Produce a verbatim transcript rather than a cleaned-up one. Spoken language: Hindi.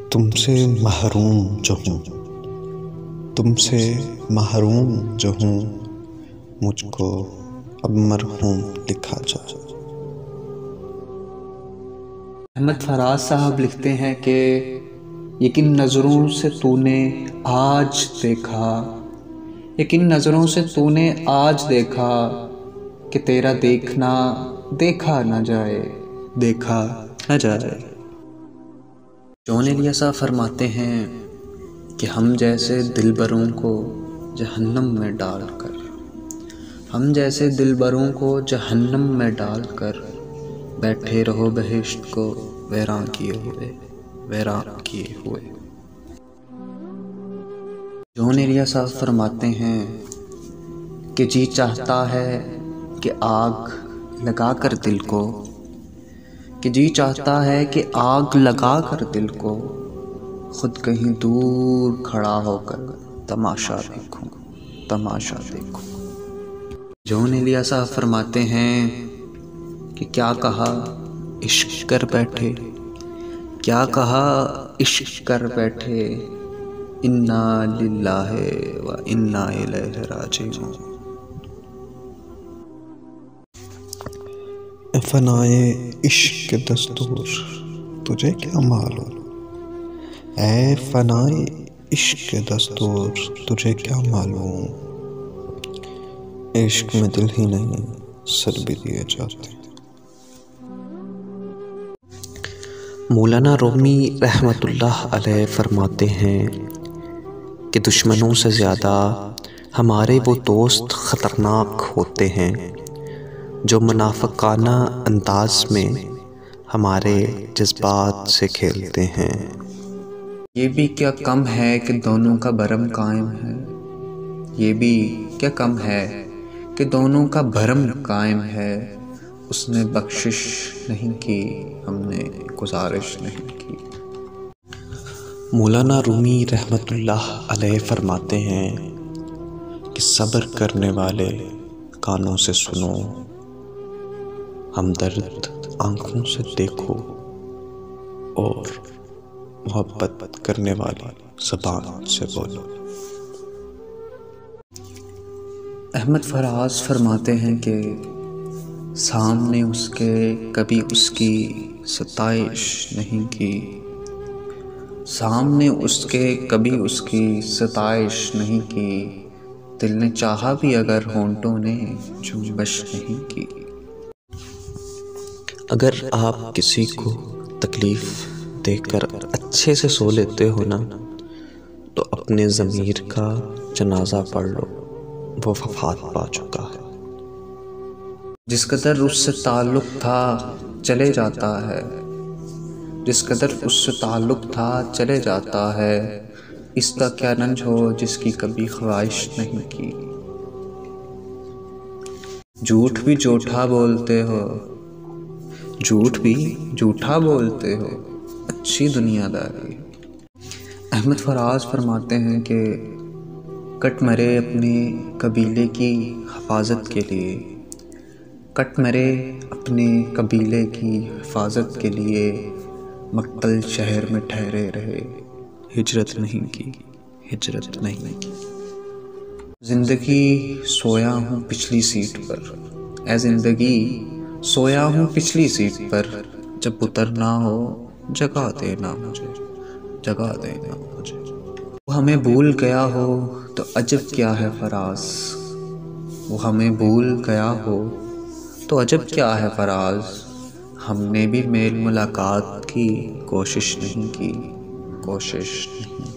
तुमसे महरूम जो हूँ, तुमसे महरूम जो हूँ, मुझको अब मरहूम लिखा जाए। अहमद फराज साहब लिखते हैं कि ये किन नज़रों से तूने आज देखा, ये किन नज़रों से तूने आज देखा कि तेरा देखना देखा न जाए, देखा न जाए। जॉन एलिया फरमाते हैं कि हम जैसे दिलबरों को जहन्नम में डालकर, हम जैसे दिलबरों को जहन्नम में डालकर बैठे रहो बहिश्त को वैरान किए हुए, वैरान किए हुए। जॉन एलिया साहब फरमाते हैं कि जी चाहता है कि आग लगा कर दिल को, कि जी चाहता है कि आग लगा कर दिल को खुद कहीं दूर खड़ा होकर तमाशा देखूं, तमाशा देखूं। जॉन एलिया साहब फरमाते हैं कि क्या कहा इश्क कर बैठे, क्या कहा इश्क कर बैठे, इन्ना लिल्लाहि व इन्ना इलैहि राजिऊन। फनाए इश्क के दस्तूर तुझे क्या मालूम, ऐ फनाए इश्क के दस्तूर तुझे क्या मालूम, इश्क में दिल ही नहीं सर भी दिए जाते। मौलाना रूमी रहमतुल्लाह अलैह फरमाते हैं कि दुश्मनों से ज़्यादा हमारे वो दोस्त ख़तरनाक होते हैं जो मुनाफ़िकाना अंदाज में हमारे जज्बात से खेलते हैं। ये भी क्या कम है कि दोनों का भरम कायम है, ये भी क्या कम है कि दोनों का भरम कायम है। उसने बख्शिश नहीं की, हमने गुजारिश नहीं की। मौलाना रूमी रहमतुल्लाह अलैह फरमाते हैं कि सब्र करने वाले कानों से सुनो, हमदर्द आँखों से देखो और मोहब्बत करने वाली ज़बान से बोलो। अहमद फराज फरमाते हैं कि सामने उसके कभी उसकी सताइश नहीं की, सामने उसके कभी उसकी सताइश नहीं की, दिल ने चाहा भी अगर होंठों ने जुम्बश नहीं की। अगर आप किसी को तकलीफ़ देकर अच्छे से सो लेते हो ना, तो अपने ज़मीर का जनाजा पढ़ लो, वो वफ़ात पा चुका है। जिस कदर उससे ताल्लुक़ था चले जाता है, जिस कदर उससे ताल्लुक़ था चले जाता है, इसका क्या रंज हो जिसकी कभी ख्वाहिश नहीं की। झूठ भी झूठा बोलते हो, झूठ भी झूठा बोलते हो, अच्छी दुनियादारी। अहमद फराज फरमाते हैं कि कट मरे अपने कबीले की हिफाजत के लिए, कट मरे अपने कबीले की हिफाजत के लिए, मक्तल शहर में ठहरे रहे, हिजरत नहीं की, हिजरत नहीं की। ज़िंदगी सोया हूँ पिछली सीट पर, ऐ ज़िंदगी सोया हूँ पिछली सीट पर, जब उतरना हो जगा देना मुझे, जगा देना मुझे। वो हमें भूल गया हो तो अजब क्या है फराज, वो हमें भूल गया हो तो अजब क्या है फराज, हमने भी मेल मुलाकात की कोशिश नहीं की, कोशिश नहीं।